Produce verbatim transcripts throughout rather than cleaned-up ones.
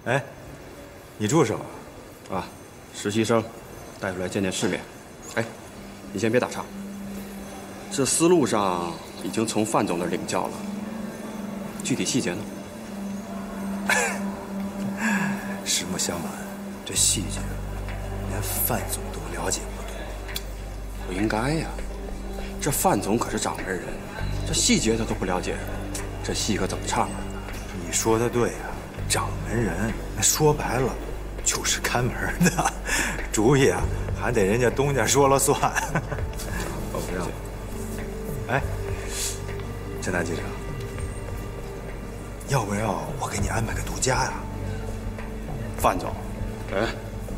哎，你助手啊，实习生，带出来见见世面。哎，你先别打岔。这思路上已经从范总那儿领教了，具体细节呢？ 实不相瞒，这细节连范总都了解不多。 不应该呀，这范总可是掌门人，这细节他都不了解，这戏可怎么唱啊？ 你说的对呀，掌门人那说白了就是看门的，主意啊还得人家东家说了算。我不让。哎，陈大记者，要不要我给你安排个独家呀？ 范总，哎，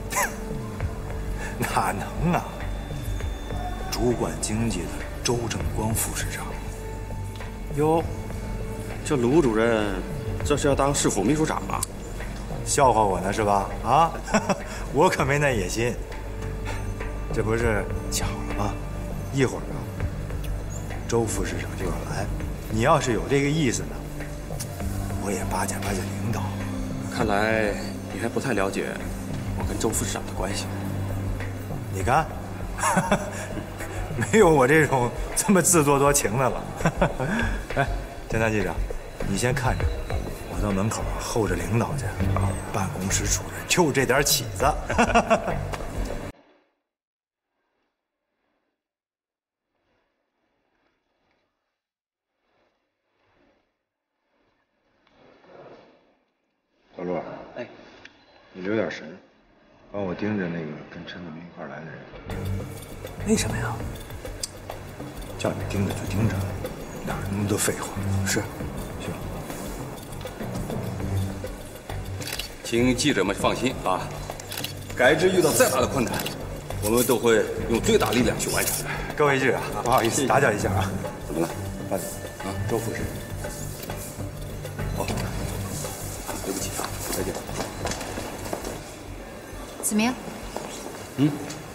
哪能啊？主管经济的周正光副市长。 哟，这卢主任这是要当市府秘书长啊？ 笑话我呢是吧？啊，我可没那野心。这不是巧了吗？一会儿啊，周副市长就要来。你要是有这个意思呢，我也巴结巴结领导。 看来你还不太了解我跟周副市长的关系。 你看，没有我这种这么自作多情的了。哎，陈大记者，你先看着，我到门口候着领导去。办公室主任就这点起子。小陆，哎，你留点神，帮我盯着那个跟陈子明一块来的人。 为什么呀？ 叫你盯着就盯着，哪有那么多废话？ 是， 行。 请记者们放心啊，改制遇到再大的困难，我们都会用最大力量去完成。 各位记者，不好意思打搅一下啊。 怎么了？ 范总啊，周副市长。 哦，对不起啊，再见。 子明， 嗯，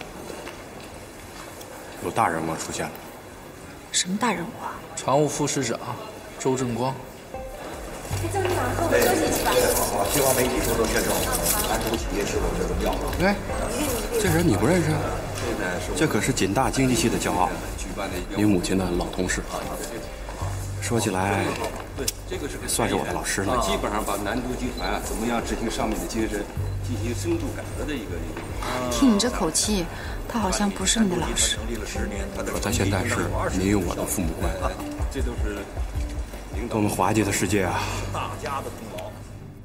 有大人物出现了。 什么大人物啊？ 常务副市长周正光。 曾局长，和我们休息去吧。 好，希望媒体多多宣传蓝筹企业是否这荣耀。 哎，这人你不认识？这可是锦大经济系的骄傲，您母亲的老同事。说起来，算是我的老师了。 基本上把南都集团啊怎么样执行上面的精神进行深度改革的一个一个。 听你这口气，他好像不是你的老师。 可他现在是您与我的父母官。 这都是多么滑稽的世界啊！ 大家的功劳。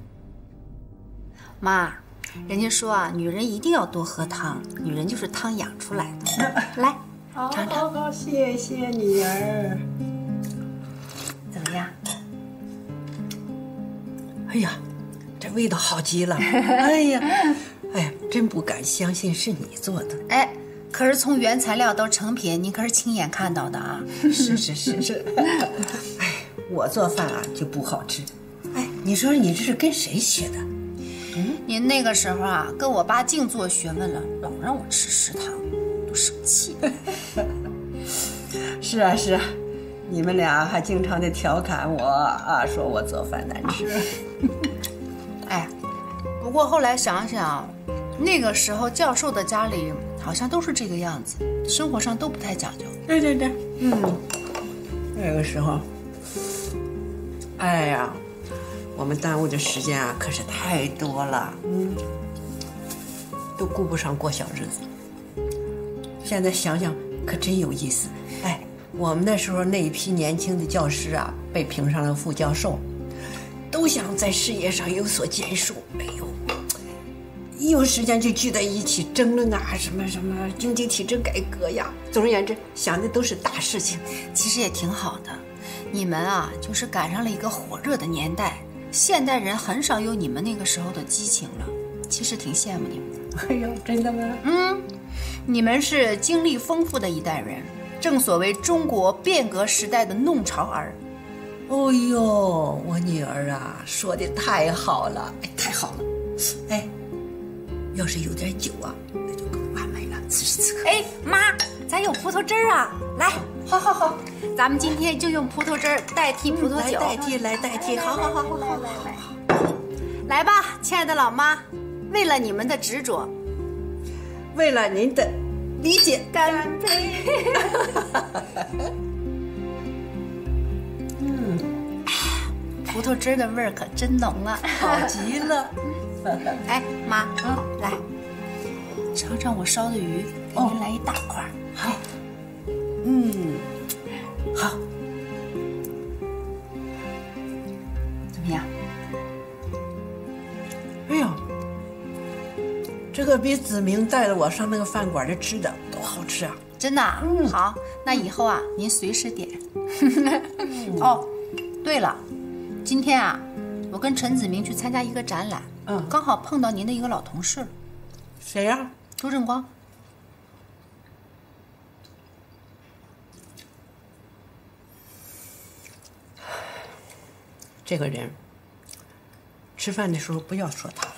妈，人家说啊，女人一定要多喝汤，女人就是汤养出来的。来，尝尝。 好，谢谢女儿。 怎么样？ 哎呀，这味道好极了！哎呀，哎呀，真不敢相信是你做的。 哎，可是从原材料到成品，您可是亲眼看到的啊！ 是是是是。哎，我做饭啊就不好吃。哎，你说你这是跟谁学的？ 嗯，您那个时候啊，跟我爸净做学问了，老让我吃食堂，都生气。 是啊是啊。你们俩还经常的调侃我啊，说我做饭难吃。 哎，不过后来想想，那个时候教授的家里好像都是这个样子，生活上都不太讲究。 对对对，嗯，那个时候，哎呀，我们耽误的时间啊可是太多了，嗯，都顾不上过小日子。现在想想可真有意思，哎。我们那时候那一批年轻的教师啊，被评上了副教授，都想在事业上有所建树。哎呦，一有时间就聚在一起争论啊，什么什么经济体制改革呀。总而言之，想的都是大事情。 其实也挺好的，你们啊，就是赶上了一个火热的年代。现代人很少有你们那个时候的激情了，其实挺羡慕你们的。 哎呦，真的吗？ 嗯，你们是经历丰富的一代人。正所谓中国变革时代的弄潮儿。 哦呦，我女儿啊，说的太好了，哎，太好了。哎，要是有点酒啊，那就更完美了。此时此刻， 哎，妈，咱有葡萄汁儿啊，来， 好好好， 咱们今天就用葡萄汁儿代替葡萄酒， 来代替，来代替，好好好好好好好。 来吧，亲爱的老妈，为了你们的执着， 为了您的理解， 干杯！嗯，葡萄汁的味儿可真浓啊， 好极了。 哎，妈，来尝尝我烧的鱼，给您来一大块。 好，嗯，好， 怎么样？ 哎呦，这个比子明带着我上那个饭馆的吃的都好吃啊！ 真的啊？嗯，好，那以后啊，您随时点。哦，对了，今天啊，我跟陈子明去参加一个展览，嗯，刚好碰到您的一个老同事。 谁呀、啊？ 周正光。 这个人，吃饭的时候不要说他。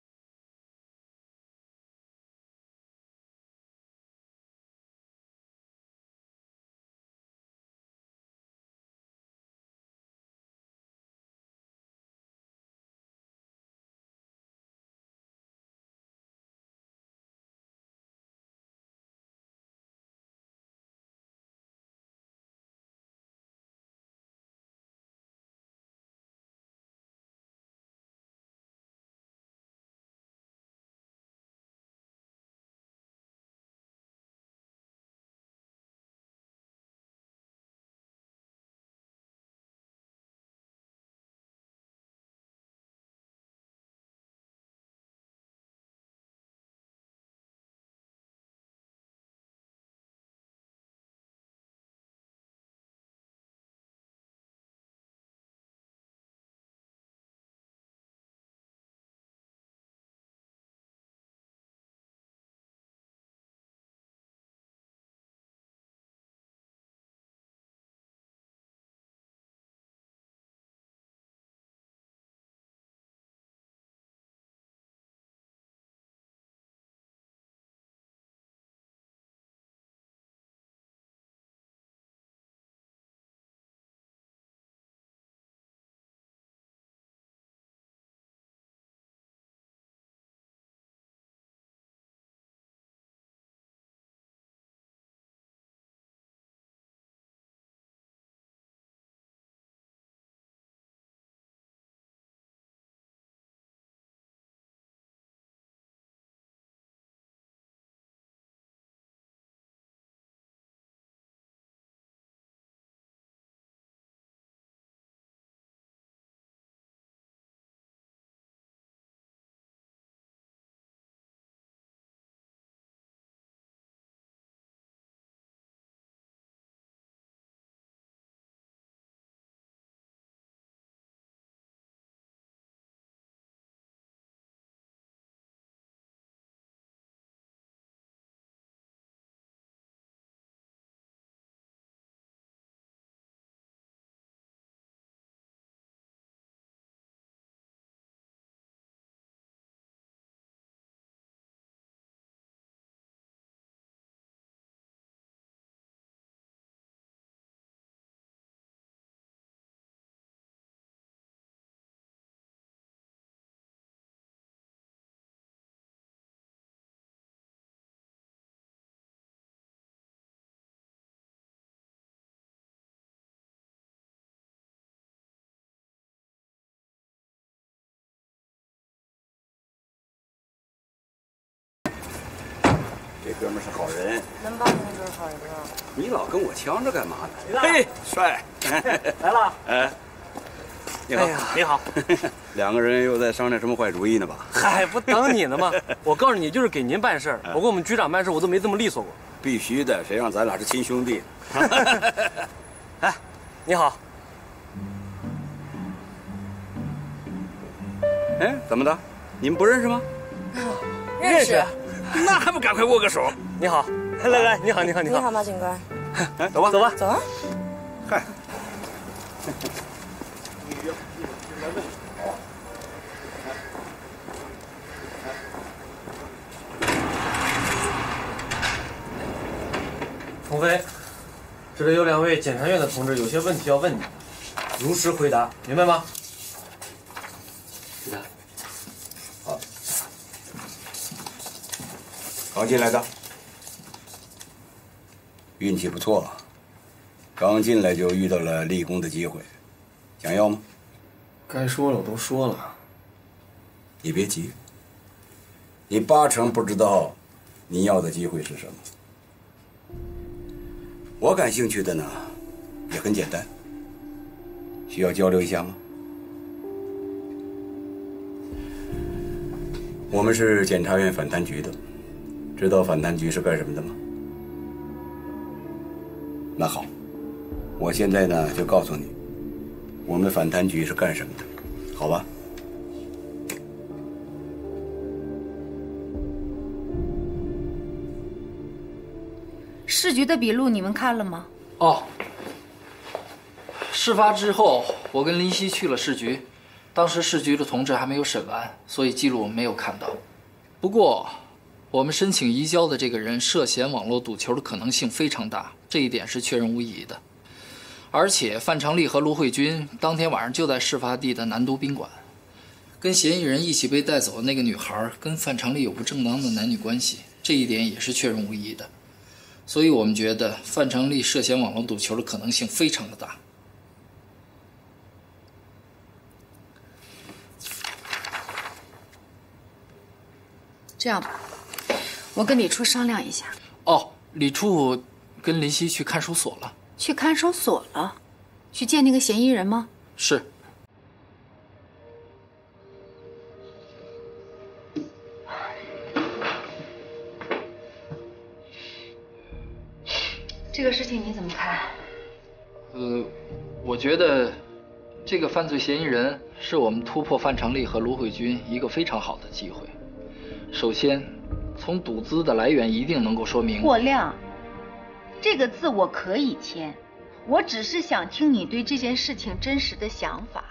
这哥们儿是好人， 能帮您就是好人啊。 你老跟我呛着干嘛呢？ 嘿， 帅， 来了。 哎，你好， 哎呀，你好。 两个人又在商量什么坏主意呢吧？ 嗨，不等你呢吗？我告诉你，就是给您办事儿。我跟我们局长办事，我都没这么利索过。 必须的，谁让咱俩是亲兄弟？ 哎，你好。 哎，怎么的？你们不认识吗？ 认识。 那还不赶快握个手？ 你好，来来，你好，你好，你好。 你好，马警官。 哎，走吧， 走吧， 走啊。 嗨。 童飞，这里有两位检察院的同志，有些问题要问你，如实回答，明白吗？ 局长， 刚进来的，运气不错，刚进来就遇到了立功的机会，想要吗？ 该说了我都说了。 你别急，你八成不知道你要的机会是什么。我感兴趣的呢，也很简单，需要交流一下吗？我们是检察院反贪局的，知道反贪局是干什么的吗？那好，我现在呢就告诉你，我们反贪局是干什么的，好吧？ 市局的笔录你们看了吗？ 哦，事发之后，我跟林夕去了市局，当时市局的同志还没有审完，所以记录没有看到。不过，我们申请移交的这个人涉嫌网络赌球的可能性非常大，这一点是确认无疑的。而且，范长丽和卢慧君当天晚上就在事发地的南都宾馆，跟嫌疑人一起被带走的那个女孩跟范长丽有不正当的男女关系，这一点也是确认无疑的。所以我们觉得范长丽涉嫌网络赌球的可能性非常的大。 这样吧，我跟李处商量一下。 哦，李处跟林夕去看守所了。 去看守所了？去见那个嫌疑人吗？ 是。 这个事情你怎么看？ 呃，我觉得这个犯罪嫌疑人是我们突破范长丽和卢慧君一个非常好的机会。首先，从赌资的来源一定能够说明。 霍亮，这个字我可以签，我只是想听你对这件事情真实的想法。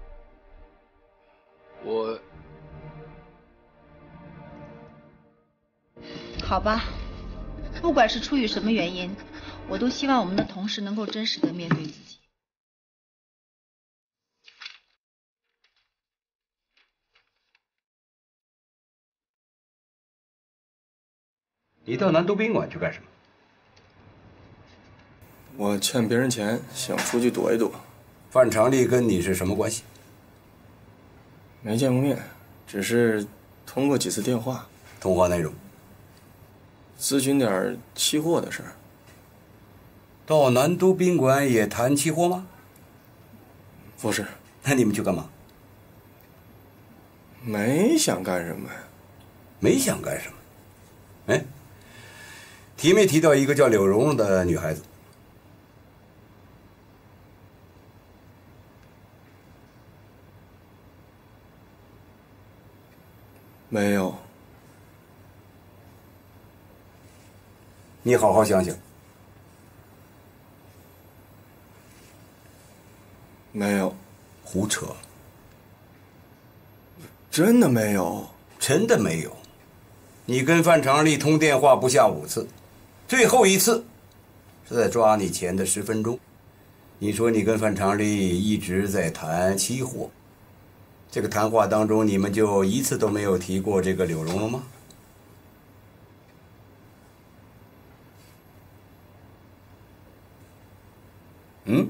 我…… 好吧，不管是出于什么原因，我都希望我们的同事能够真实的面对自己。 你到南都宾馆去干什么？ 我欠别人钱，想出去躲一躲。 范长丽跟你是什么关系？ 没见过面，只是通过几次电话。 通话内容？ 咨询点期货的事儿。 到南都宾馆也谈期货吗？ 不是。 那你们去干嘛？ 没想干什么呀。 没想干什么？哎，提没提到一个叫柳蓉的女孩子？ 没有。 你好好想想。 没有。 胡扯。 真的没有。 真的没有。你跟范长丽通电话不下五次，最后一次是在抓你前的十分钟。你说你跟范长丽一直在谈期货，这个谈话当中你们就一次都没有提过这个柳蓉了吗？嗯？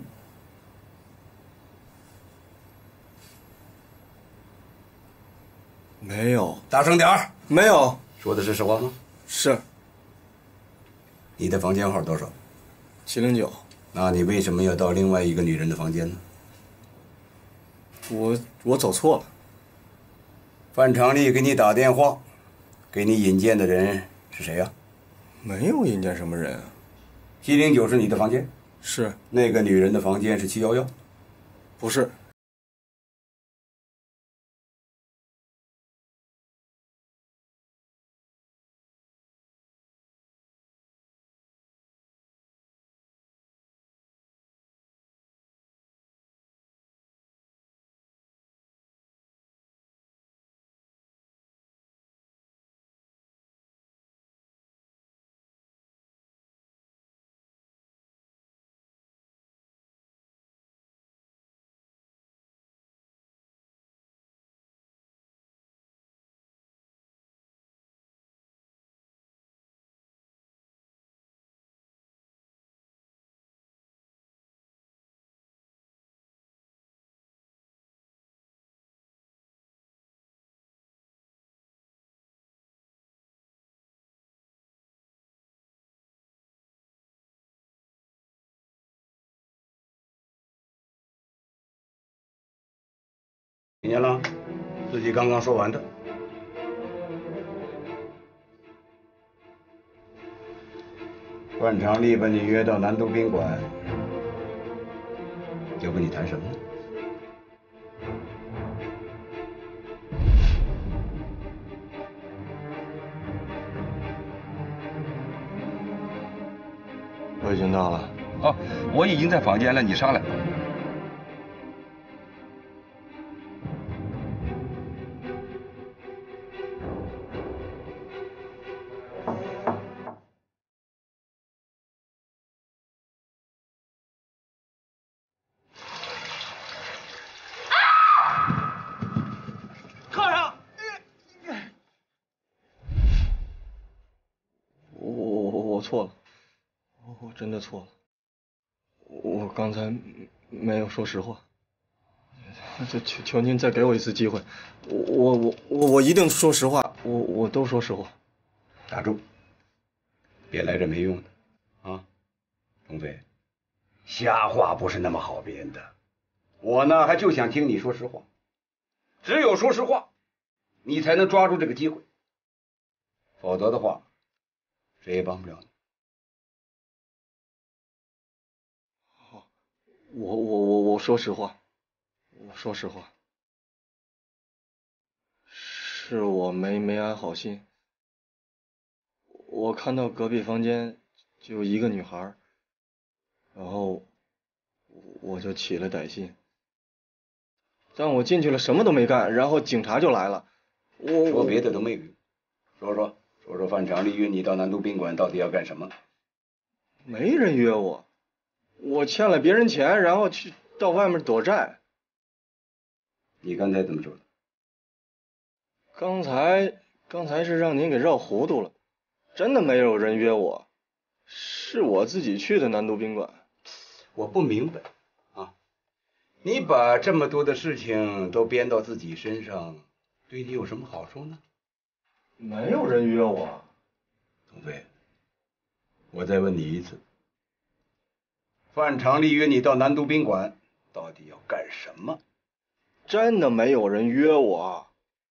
没有。 大声点儿！ 没有。 说的是实话吗？ 是。 你的房间号多少？ 七零九。 那你为什么要到另外一个女人的房间呢？ 我我走错了。 范长丽给你打电话，给你引荐的人是谁呀？ 没有引荐什么人啊。 七零九是你的房间？ 是。 那个女人的房间是七一一？ 不是。 听见了？自己刚刚说完的。范长丽把你约到南都宾馆，要跟你谈什么呢？ 我已经到了。 哦，我已经在房间了，你上来。 靠上！ 我我我我错了，我我真的错了。我刚才没有说实话，求求求您再给我一次机会，我我我我我一定说实话，我我都说实话。 打住，别来这没用的，啊，童飞，瞎话不是那么好编的。我呢，还就想听你说实话，只有说实话，你才能抓住这个机会，否则的话，谁也帮不了你。 我我我我说实话，我说实话，是我没没安好心。我看到隔壁房间就一个女孩，然后我就起了歹心。但我进去了什么都没干，然后警察就来了。我说别的都没有用，说说说说范长丽约你到南都宾馆到底要干什么？ 没人约我。我欠了别人钱，然后去到外面躲债。 你刚才怎么说的？ 刚才刚才是让您给绕糊涂了，真的没有人约我，是我自己去的南都宾馆。 我不明白啊，你把这么多的事情都编到自己身上，对你有什么好处呢？ 没有人约我。 童飞，我再问你一次。范长丽约你到南都宾馆，到底要干什么？ 真的没有人约我。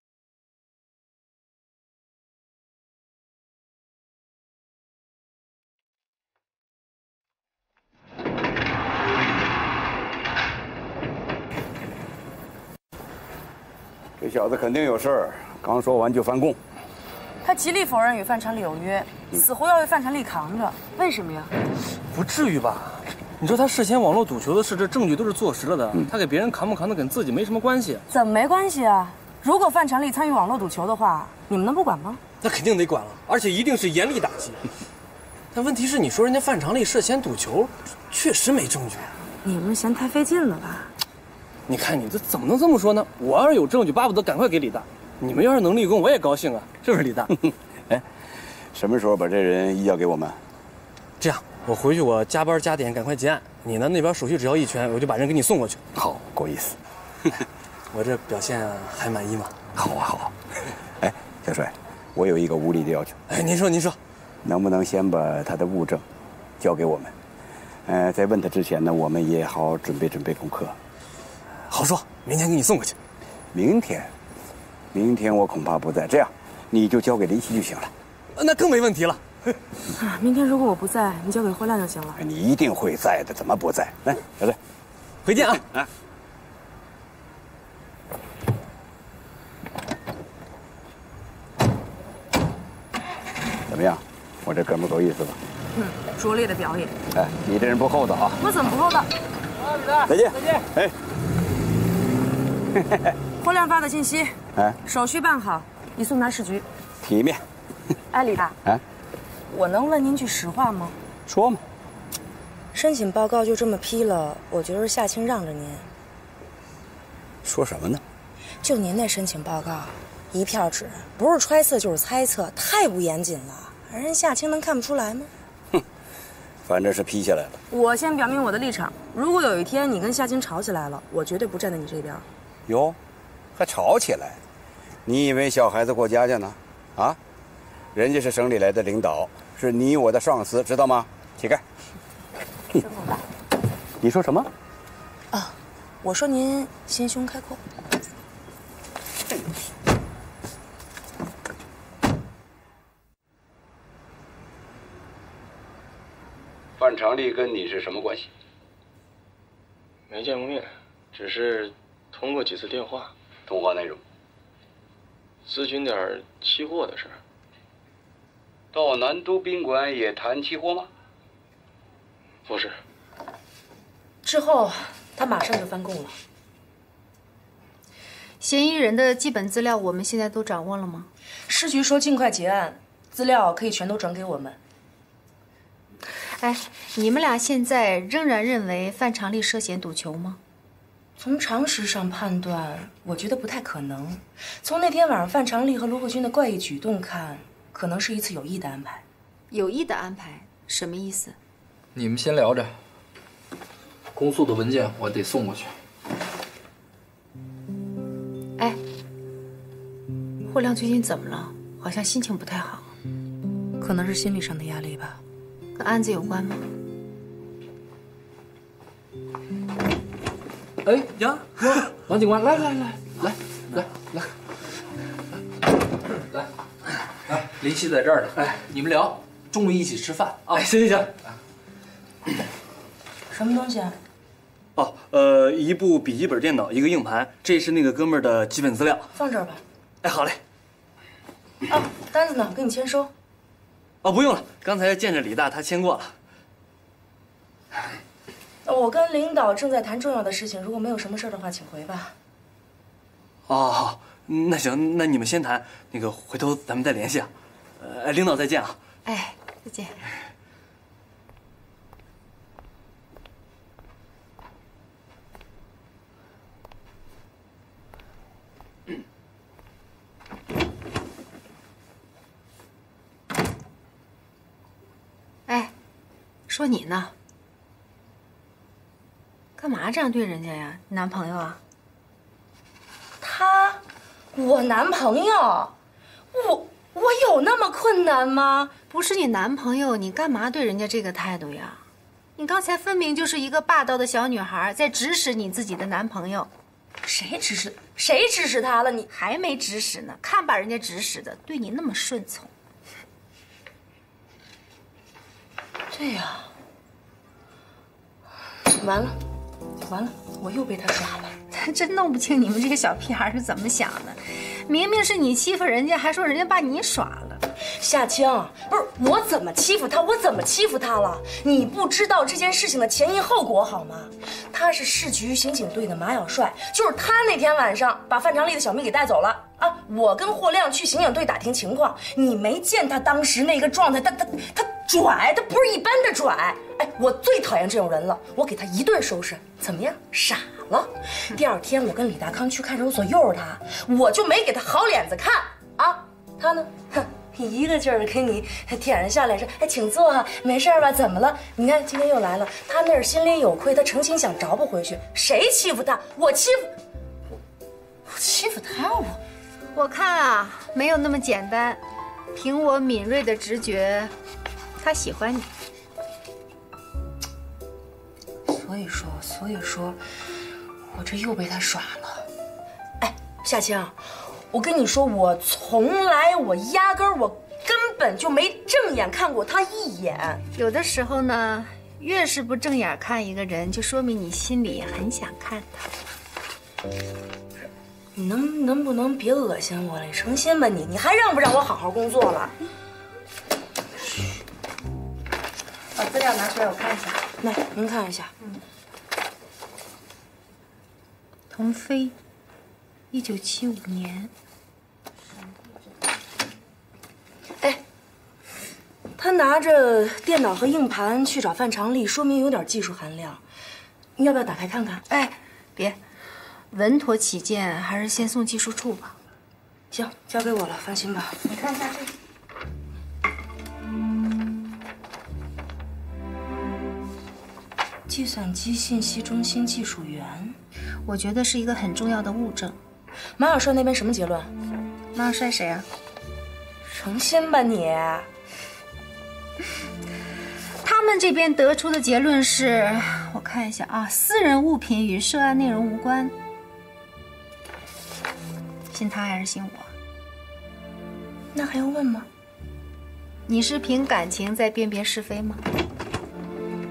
这小子肯定有事儿，刚说完就翻供。 他极力否认与范长丽有约，死活要为范长丽扛着。为什么呀？ 不至于吧？你说他事先网络赌球的事，这证据都是坐实了的。嗯、他给别人扛不扛的跟自己没什么关系。 怎么没关系啊？如果范长丽参与网络赌球的话，你们能不管吗？ 那肯定得管了，而且一定是严厉打击。但问题是，你说人家范长丽涉嫌赌球，确实没证据。 你们嫌太费劲了吧？ 你看你这怎么能这么说呢？我要是有证据，巴不得赶快给李大。你们要是能立功，我也高兴啊，是不是李大？ 哎，什么时候把这人移交给我们？ 这样。我回去，我加班加点，赶快结案。你呢，那边手续只要一全，我就把人给你送过去。 好，够意思。 我这表现还满意吗？ 好啊，好啊。哎，小帅，我有一个无理的要求。 哎，您说，您说， 能不能先把他的物证交给我们？呃，在问他之前呢，我们也好准备准备功课。 好说，明天给你送过去。 明天，明天我恐怕不在。这样，你就交给林夕就行了。 那更没问题了。 啊，明天如果我不在，你交给霍亮就行了。 你一定会在的，怎么不在？来，小帅， 回见啊！ 啊。怎么样？我这哥们够意思吧？ 嗯，拙劣的表演。 哎，你这人不厚道啊！ 我怎么不厚道？ 再见， 再见。 哎， 霍亮发的信息， 哎， 手续办好，移送达市局。 体面。 哎，李大， 哎。 我能问您句实话吗？ 说嘛。 申请报告就这么批了，我觉得是夏青让着您。 说什么呢？ 就您那申请报告，一票纸，不是揣测就是猜测，太不严谨了。人夏青能看不出来吗？ 哼，反正是批下来了。 我先表明我的立场，如果有一天你跟夏青吵起来了，我绝对不站在你这边。 哟，还吵起来？你以为小孩子过家家呢？啊？人家是省里来的领导，是你我的上司，知道吗？起开！ 真够大。 你说什么？ 啊，我说您心胸开阔。 范长丽跟你是什么关系？ 没见过面，只是通过几次电话。 通话内容？ 咨询点期货的事儿。 到南都宾馆也谈期货吗？ 不是。 之后他马上就翻供了。 嫌疑人的基本资料我们现在都掌握了吗？ 市局说尽快结案，资料可以全都转给我们。 哎，你们俩现在仍然认为范长丽涉嫌赌球吗？ 从常识上判断，我觉得不太可能。从那天晚上范长丽和罗国军的怪异举动看，可能是一次有意的安排。 有意的安排什么意思？ 你们先聊着，公诉的文件我得送过去。 哎，霍亮最近怎么了？好像心情不太好。 可能是心理上的压力吧。 跟案子有关吗？ 哎呀，王警官，来来来来来来来来，林夕在这儿呢。哎，你们聊，中午一起吃饭啊！ 哎，行行行。 什么东西啊？ 哦，呃，一部笔记本电脑，一个硬盘，这是那个哥们儿的基本资料。 放这儿吧。 哎，好嘞。 哦，单子呢？给你签收。 哦，不用了，刚才见着李大，他签过了。 我跟领导正在谈重要的事情，如果没有什么事的话，请回吧。 哦，好，那行，那你们先谈，那个回头咱们再联系啊。呃，领导再见啊。 哎，再见。哎，说你呢？干嘛这样对人家呀？你男朋友啊？ 他，我男朋友，我我有那么困难吗？ 不是你男朋友，你干嘛对人家这个态度呀？你刚才分明就是一个霸道的小女孩在指使你自己的男朋友。 谁指使？谁指使他了？你还没指使呢，看把人家指使的，对你那么顺从。 对呀，完了。完了，我又被他耍了。 真弄不清你们这个小屁孩是怎么想的，明明是你欺负人家，还说人家把你耍了。 夏青，不是我怎么欺负他？我怎么欺负他了？你不知道这件事情的前因后果好吗？他是市局刑警队的马小帅，就是他那天晚上把范长丽的小蜜给带走了啊！我跟霍亮去刑警队打听情况，你没见他当时那个状态，他他他拽，他不是一般的拽。哎，我最讨厌这种人了，我给他一顿收拾，怎么样？傻了。第二天我跟李大康去看守所诱着他，我就没给他好脸子看啊。他呢，哼，一个劲儿的给你舔着笑脸说：“哎，请坐啊，没事吧？怎么了？你看今天又来了。”他那儿心里有亏，他诚心想找补回去。谁欺负他？我欺负我，我欺负他？我我看啊，没有那么简单。凭我敏锐的直觉，他喜欢你。 所以说，所以说，我这又被他耍了。哎，夏青，我跟你说，我从来，我压根儿，我根本就没正眼看过他一眼。 有的时候呢，越是不正眼看一个人，就说明你心里很想看他。 你能能不能别恶心我了？你成心吧你，你还让不让我好好工作了？ 把资料拿出来，我看一下。 来，您看一下。 嗯。童飞，一九七五年。 哎，他拿着电脑和硬盘去找范长丽，说明有点技术含量。你要不要打开看看？ 哎，别，稳妥起见，还是先送技术处吧。 行，交给我了，放心吧。 你看一下这个。 计算机信息中心技术员， 我觉得是一个很重要的物证。 马小帅那边什么结论？ 马小帅谁啊？ 成心吧你！ 他们这边得出的结论是，我看一下啊，私人物品与涉案内容无关。信他还是信我？ 那还用问吗？ 你是凭感情在辨别是非吗？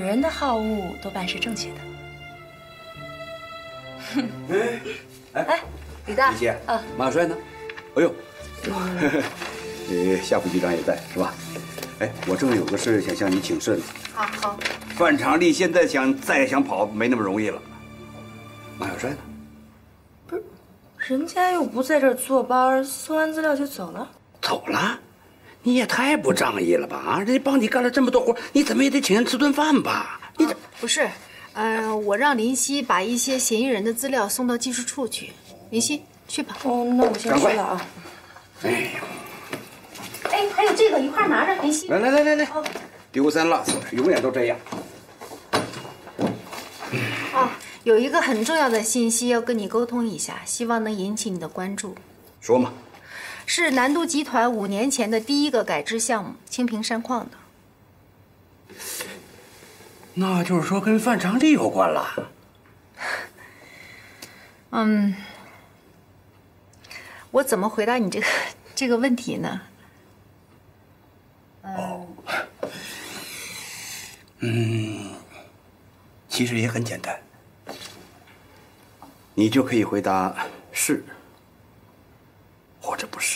人的好恶多半是正确的。 哎哎哎，李大， 李姐， 啊， 马帅呢？哎呦，呃，夏副局长也在是吧？哎，我正有个事想向你请示呢。 好好。 范长丽现在想再想跑没那么容易了。马小帅呢？ 不是，人家又不在这儿坐班，送完资料就走了。 走了？你也太不仗义了吧！啊，人家帮你干了这么多活，你怎么也得请人吃顿饭吧？你这、 啊、不是，呃，我让林夕把一些嫌疑人的资料送到技术处去。林夕，去吧。 哦，那我先去了啊。 哎呀， 哎，还有这个一块拿着，林夕。 来来来来来，哦、丢三落四，永远都这样。 哦，有一个很重要的信息要跟你沟通一下，希望能引起你的关注。 说嘛。 是南都集团五年前的第一个改制项目——清平山矿的。 那就是说跟范长丽有关了。 嗯，我怎么回答你这个这个问题呢？ 哦，嗯，其实也很简单，你就可以回答是。或者不是。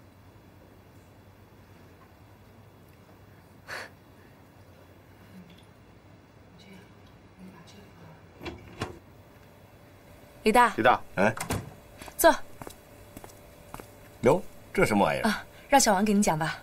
李大， 李大，哎， 坐。 哟，这什么玩意儿啊？让小王给你讲吧。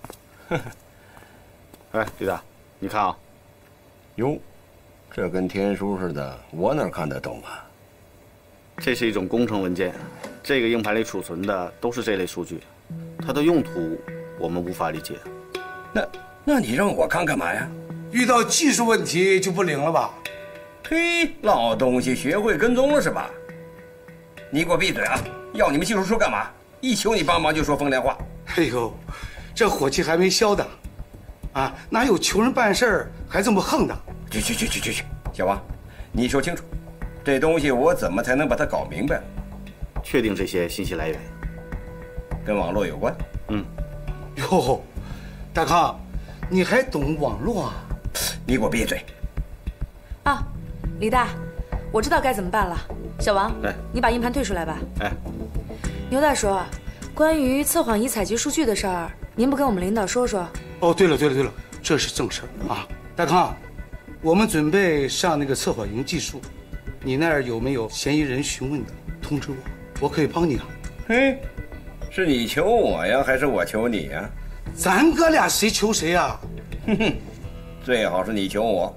哎，李大，你看啊，哟，这跟天书似的，我哪看得懂啊？ 这是一种工程文件，这个硬盘里储存的都是这类数据，它的用途我们无法理解。 那那你让我看干嘛呀？ 遇到技术问题就不灵了吧？ 嘿，老东西学会跟踪了是吧？你给我闭嘴啊！要你们技术处干嘛？一求你帮忙就说风凉话。 哎呦，这火气还没消的，啊，哪有求人办事儿还这么横的？ 去去去去去去，小王，你说清楚。这东西我怎么才能把它搞明白？ 确定这些信息来源跟网络有关。 嗯。 哟，大康，你还懂网络啊？ 你给我闭嘴！ 啊，李大，我知道该怎么办了。小王， 哎， 你把硬盘退出来吧。 哎， 牛大叔，关于测谎仪采集数据的事儿，您不跟我们领导说说？ 哦，对了对了对了，这是正事儿啊。大康，我们准备上那个测谎营技术。你那儿有没有嫌疑人询问的？通知我，我可以帮你啊。 嘿，是你求我呀，还是我求你呀？ 咱哥俩谁求谁啊？ 哼哼，最好是你求我。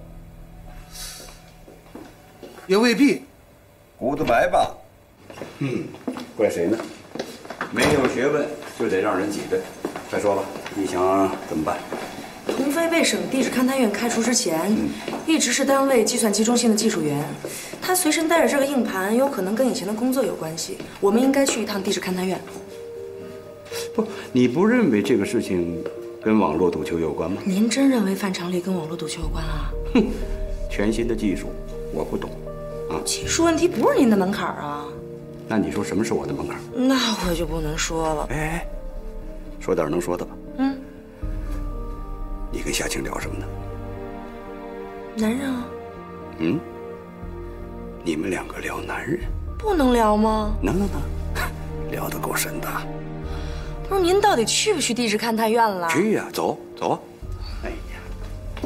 也未必。 胡子白吧？嗯，怪谁呢？没有学问就得让人挤兑。再说吧，你想怎么办？ 童飞被省地质勘探院开除之前，一直是单位计算机中心的技术员。他随身带着这个硬盘，有可能跟以前的工作有关系。我们应该去一趟地质勘探院。 不，你不认为这个事情跟网络赌球有关吗？ 您真认为范长丽跟网络赌球有关啊？ 哼，全新的技术我不懂，啊， 技术问题不是您的门槛啊。 那你说什么是我的门槛？ 那我就不能说了。 哎，说点能说的吧。 嗯。 你跟夏晴聊什么呢？ 男人啊。 嗯。你们两个聊男人， 不能聊吗？ 能能能，聊得够深的。 不是您到底去不去地质勘探院了？ 去呀、啊，走走。哎呀，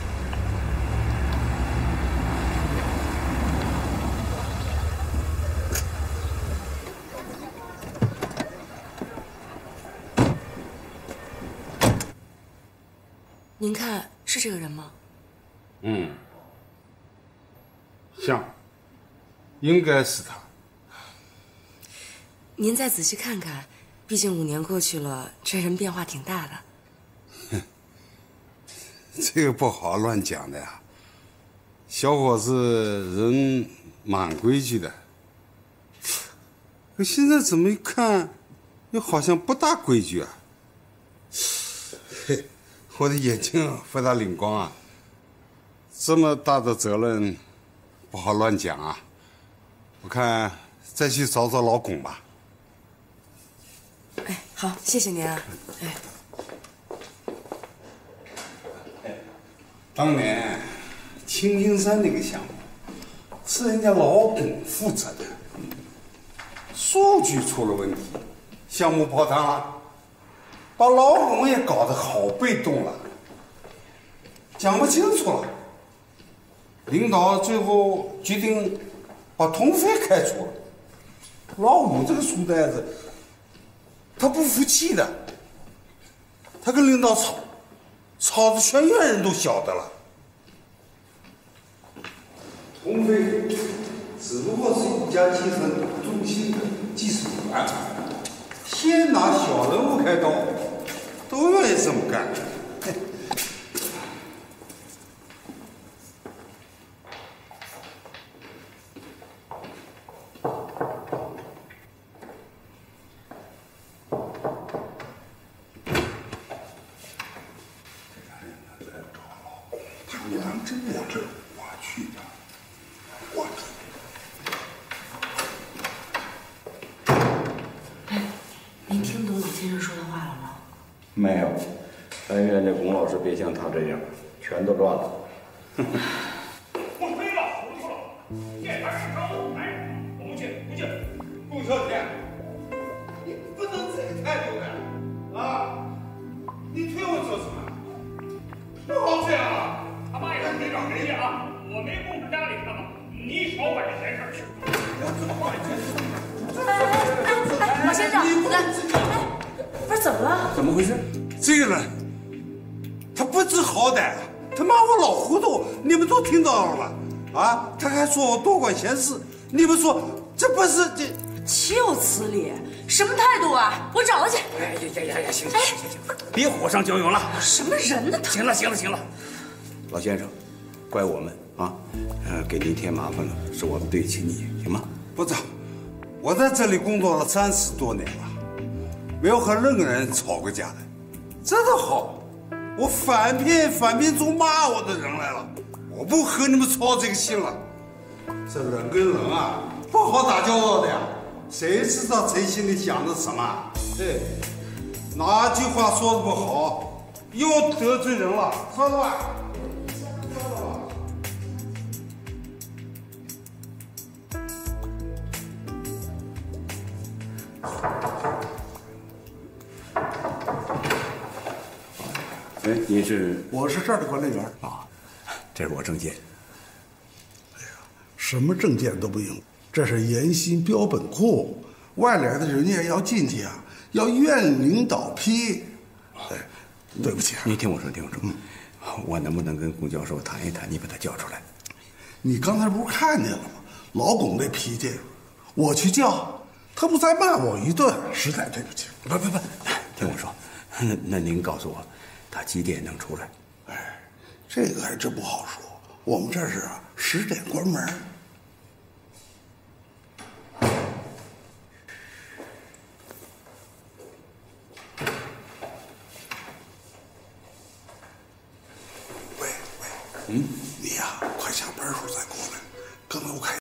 您看是这个人吗？ 嗯，像。应该是他。 您再仔细看看，毕竟五年过去了，这人变化挺大的。 哼，这个不好乱讲的呀。小伙子人蛮规矩的，可现在怎么一看，又好像不大规矩啊。嘿，我的眼睛发大灵光啊！这么大的责任，不好乱讲啊。我看再去找找老巩吧。 哎，好，谢谢您啊。哎， 当年青青山那个项目是人家老龚负责的，数据出了问题，项目泡汤了，把老龚也搞得好被动了，讲不清楚了。领导最后决定把童飞开除了。老龚这个书呆子，他不服气的，他跟领导吵，吵得全院人都晓得了。童飞只不过是一家集团中心的技术员，先拿小人物开刀，都愿意这么干。 没有，但愿这龚老师别像他这样，全都赚了。 不推了，糊涂了，这盘是商务，哎，我不去，不去。 龚小姐，你不能这个态度的啊！你推我做什么？不好这样啊！ 他妈也是没长人家啊！我没工夫搭理他们，你少管这闲事儿去。 马先生，来，哎，不是怎么了？ 怎么回事？ 这个人，他不知好歹，他骂我老糊涂，你们都听到了吧？啊，他还说我多管闲事，你们说这不是这？ 岂有此理！什么态度啊？我找他去。 哎呀呀呀呀！行行行行行，别火上浇油了。 什么人呢？ 行了行了行了， 老先生，怪我们啊，呃，给您添麻烦了，是我们对不起你，行吗？ 部长，我在这里工作了三十多年了，没有和任何人吵过架的，这倒好。我反骗反骗出骂我的人来了，我不和你们操这个心了。这人跟人啊，不好打交道的呀，谁知道谁心里想的什么？对，哪句话说的不好，又得罪人了，知道吧？ 哎，您是？ 我是这儿的管理员啊，这是我证件。 哎呀，什么证件都不用，这是严新标本库，外来的人员要进去啊，要院领导批。哎，对不起啊， 你听我说，听我说，嗯，我能不能跟龚教授谈一谈？你把他叫出来。 你刚才不是看见了吗？老龚那脾气，我去叫，他不再骂我一顿，实在对不起。 不不不，听我说，那那您告诉我。他几点能出来？ 哎，这个还真不好说。我们这是啊，十点关门。喂喂， 嗯， 你呀，快下班时候再过来。刚才我看。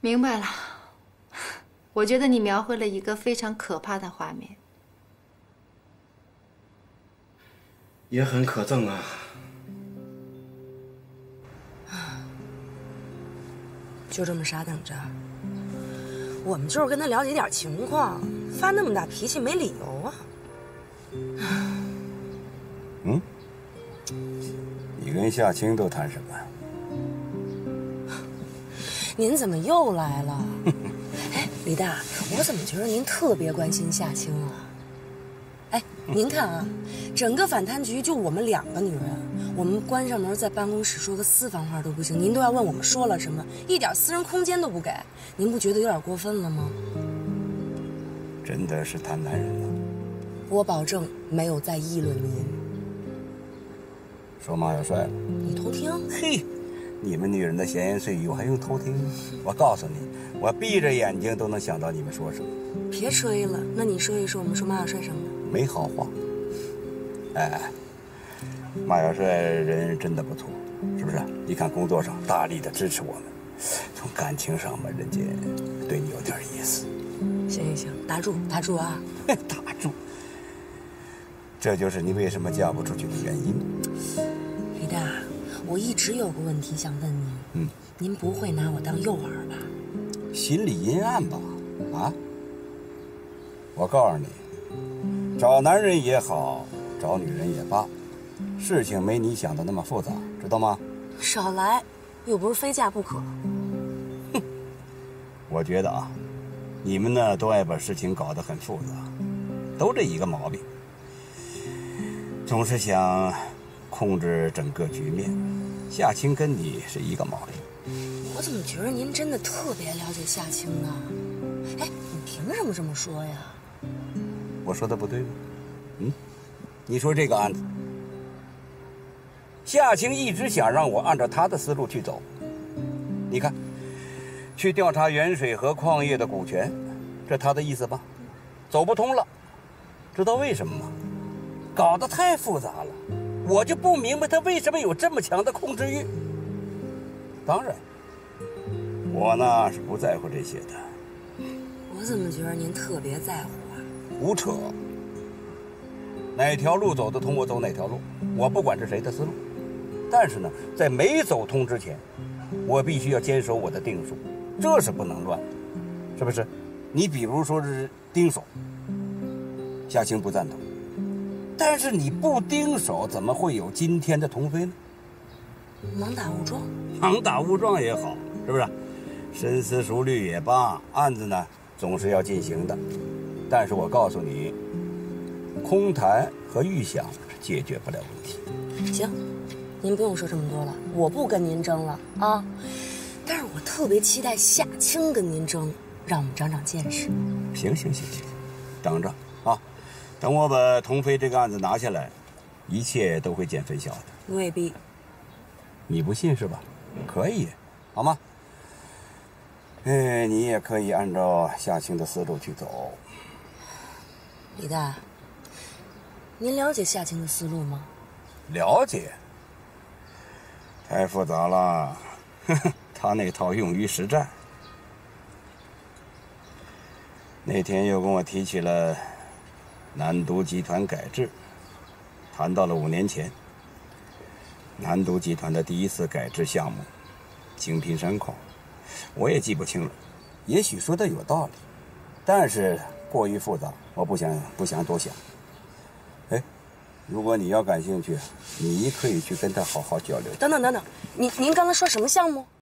明白了。我觉得你描绘了一个非常可怕的画面， 也很可憎啊。 就这么傻等着？我们就是跟他了解点情况，发那么大脾气没理由啊。 嗯？你跟夏青都谈什么？ 您怎么又来了？哎，李大，我怎么觉得您特别关心夏青啊？哎，您看啊，整个反贪局就我们两个女人，我们关上门在办公室说个私房话都不行，您都要问我们说了什么，一点私人空间都不给，您不觉得有点过分了吗？ 真的是贪男人了。 我保证没有在议论您。 说马小帅了？ 你偷听？ 嘿。你们女人的闲言碎语，我还用偷听？我告诉你，我闭着眼睛都能想到你们说什么。 别吹了，那你说一说，我们说马小帅什么？ 没好话。哎，马小帅人真的不错，是不是？你看工作上大力的支持我们，从感情上嘛，人家对你有点意思。 行行行，打住打住啊！ 打住。这就是你为什么嫁不出去的原因。 李大。我一直有个问题想问您，嗯，您不会拿我当诱饵吧？ 心理阴暗吧？啊？我告诉你，找男人也好，找女人也罢，事情没你想的那么复杂，知道吗？ 少来，又不是非嫁不可。 哼，我觉得啊，你们呢都爱把事情搞得很复杂，都这一个毛病，总是想控制整个局面。夏青跟你是一个毛病。 我怎么觉得您真的特别了解夏青呢？哎，你凭什么这么说呀？ 我说的不对吗？嗯，你说这个案子，夏青一直想让我按照他的思路去走。你看，去调查原水和矿业的股权，这他的意思吧？走不通了，知道为什么吗？搞得太复杂了。我就不明白他为什么有这么强的控制欲。当然，我呢是不在乎这些的。 我怎么觉得您特别在乎啊？ 胡扯！哪条路走得通，我走哪条路，我不管是谁的思路。但是呢，在没走通之前，我必须要坚守我的定数，这是不能乱，是不是？你比如说是盯守，夏青不赞同。但是你不盯守，怎么会有今天的童飞呢？ 盲打误撞， 盲打误撞也好，是不是？深思熟虑也罢，案子呢总是要进行的。但是我告诉你，空谈和预想是解决不了问题。 行，您不用说这么多了，我不跟您争了啊。但是我特别期待夏青跟您争，让我们长长见识。 行行行行，等着啊。等我把童飞这个案子拿下来，一切都会见分晓的。 未必。 你不信是吧？可以，好吗？哎，你也可以按照夏青的思路去走。 李大，您了解夏青的思路吗？ 了解。太复杂了，呵呵，他那套用于实战。那天又跟我提起了南都集团改制，谈到了五年前南都集团的第一次改制项目精品山矿，我也记不清了，也许说的有道理，但是过于复杂，我不想不想多想。哎，如果你要感兴趣，你可以去跟他好好交流。 等等等等，您您刚才说什么项目？